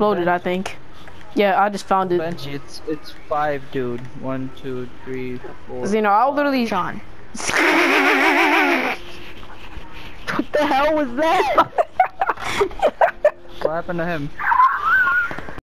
exploded, I think. Yeah, I just found it. Benji, it's 5, dude. 1, 2, 3, 4. Zeno, I'll literally. Sean. What the hell was that? What happened to him?